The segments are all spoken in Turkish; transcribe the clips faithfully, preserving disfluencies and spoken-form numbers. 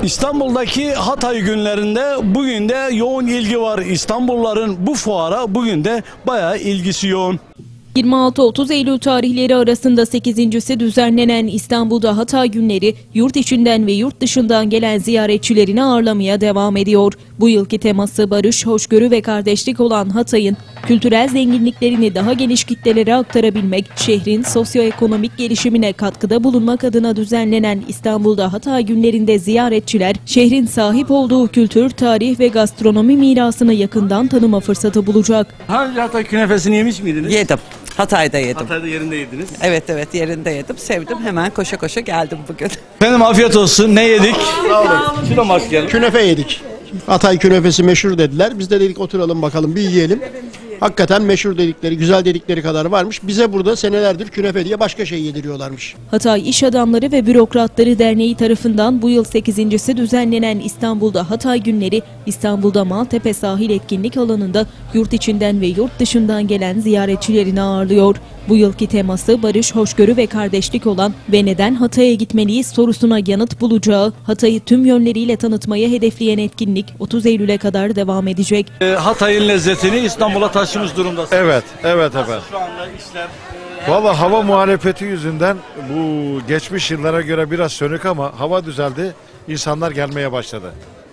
İstanbul'daki Hatay günlerinde bugün de yoğun ilgi var. İstanbulluların bu fuara bugün de bayağı ilgisi yoğun. yirmi altı otuz Eylül tarihleri arasında sekizincisi düzenlenen İstanbul'da Hatay günleri yurt içinden ve yurt dışından gelen ziyaretçilerini ağırlamaya devam ediyor. Bu yılki teması barış, hoşgörü ve kardeşlik olan Hatay'ın kültürel zenginliklerini daha geniş kitlelere aktarabilmek, şehrin sosyoekonomik gelişimine katkıda bulunmak adına düzenlenen İstanbul'da Hatay günlerinde ziyaretçiler, şehrin sahip olduğu kültür, tarih ve gastronomi mirasını yakından tanıma fırsatı bulacak. Hangi Hatay künefesini yemiş miydiniz? Yedim. Hatay'da yedim. Hatay'da yerinde yediniz. Evet evet yerinde yedim. Sevdim. Hemen koşa koşa geldim bugün. Efendim afiyet olsun. Ne yedik? Sağ olun. Şuna maskelim. Künefe yedik. Hatay künefesi meşhur dediler. Biz de dedik oturalım bakalım bir yiyelim. Hakikaten meşhur dedikleri, güzel dedikleri kadar varmış. Bize burada senelerdir künefe diye başka şey yediriyorlarmış. Hatay İş Adamları ve Bürokratları Derneği tarafından bu yıl sekizincisi düzenlenen İstanbul'da Hatay günleri, İstanbul'da Maltepe Sahil Etkinlik Alanı'nda yurt içinden ve yurt dışından gelen ziyaretçilerini ağırlıyor. Bu yılki teması barış, hoşgörü ve kardeşlik olan ve neden Hatay'a gitmeliyiz sorusuna yanıt bulacağı, Hatay'ı tüm yönleriyle tanıtmayı hedefleyen etkinlik otuz Eylül'e kadar devam edecek. Ee, Hatay'ın lezzetini İstanbul'a taşımış durumdasınız. Evet, evet efendim. Şu anda işler... Valla hava muhalefeti yüzünden bu geçmiş yıllara göre biraz sönük ama hava düzeldi. İnsanlar gelmeye başladı.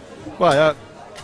Baya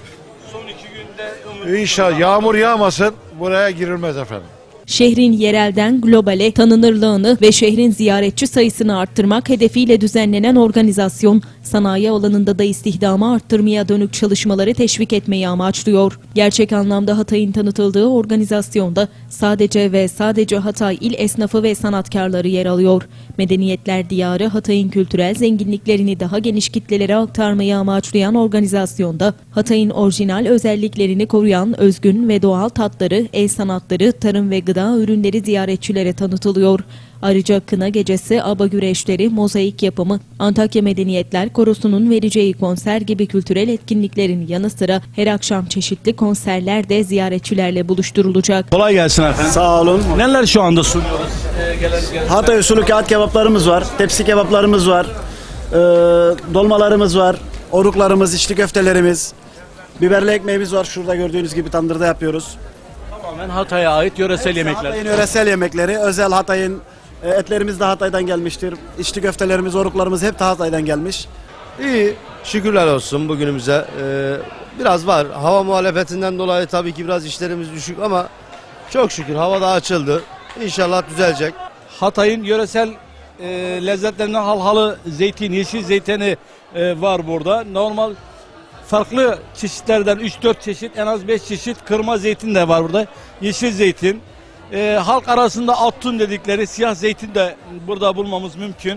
Son iki günde... inşallah yağmur yağmasın buraya girilmez efendim. Şehrin yerelden globale tanınırlığını ve şehrin ziyaretçi sayısını arttırmak hedefiyle düzenlenen organizasyon, sanayi alanında da istihdamı arttırmaya dönük çalışmaları teşvik etmeyi amaçlıyor. Gerçek anlamda Hatay'ın tanıtıldığı organizasyonda sadece ve sadece Hatay il esnafı ve sanatkarları yer alıyor. Medeniyetler Diyarı Hatay'ın kültürel zenginliklerini daha geniş kitlelere aktarmayı amaçlayan organizasyonda Hatay'ın orijinal özelliklerini koruyan özgün ve doğal tatları, el sanatları, tarım ve gıda ürünleri ziyaretçilere tanıtılıyor. Ayrıca kına gecesi, aba güreşleri, mozaik yapımı, Antakya Medeniyetler Korosu'nun vereceği konser gibi kültürel etkinliklerin yanı sıra her akşam çeşitli konserler de ziyaretçilerle buluşturulacak. Kolay gelsin efendim. Sağ olun. Neler şu anda sunuyoruz? Ee, gelen, gelen. Hatay usulü kağıt kebaplarımız var, tepsi kebaplarımız var, e, dolmalarımız var, oruklarımız, içli köftelerimiz, biberli ekmeğimiz var. Şurada gördüğünüz gibi tandırda yapıyoruz. Tamamen Hatay'a ait yöresel yemekler. Hatay'ın yöresel yemekleri, özel Hatay'ın e, etlerimiz de Hatay'dan gelmiştir. İçli köftelerimiz, oruklarımız hep de Hatay'dan gelmiş. İyi, şükürler olsun bugünümüze. Ee, biraz var. Hava muhalefetinden dolayı tabii ki biraz işlerimiz düşük ama çok şükür hava da açıldı. İnşallah düzelecek. Hatay'ın yöresel e, lezzetlerinden halhalı zeytin, yeşil zeytini e, var burada. Normal farklı çeşitlerden üç dört çeşit, en az beş çeşit kırma zeytin de var burada. Yeşil zeytin. E, halk arasında altun dedikleri siyah zeytin de burada bulmamız mümkün.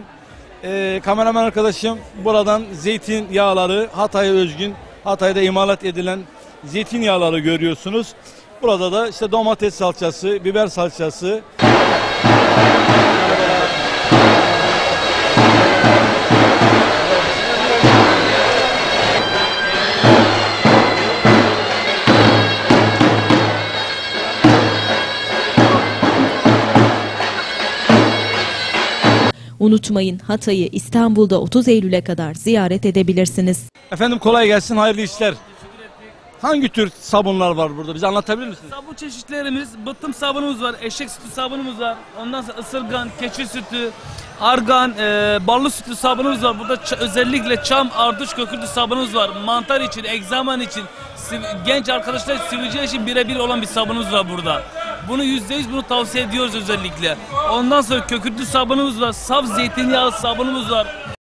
E, kameraman arkadaşım buradan zeytin yağları, Hatay'a özgün, Hatay'da imalat edilen zeytin yağları görüyorsunuz. Burada da işte domates salçası, biber salçası. Unutmayın, Hatay'ı İstanbul'da otuz Eylül'e kadar ziyaret edebilirsiniz. Efendim kolay gelsin, hayırlı işler. Hangi tür sabunlar var burada? Bize anlatabilir misiniz? Sabun çeşitlerimiz, bıttım sabunumuz var, eşek sütü sabunumuz var. Ondan sonra ısırgan, keçi sütü, argan, e, ballı sütü sabunumuz var. Burada özellikle çam, ardıç, kökürtü sabunumuz var. Mantar için, egzaman için, genç arkadaşlar sivilce için birebir olan bir sabunumuz var burada. Bunu yüzde yüz bunu tavsiye ediyoruz özellikle. Ondan sonra kökürtü sabunumuz var, saf zeytinyağı sabunumuz var.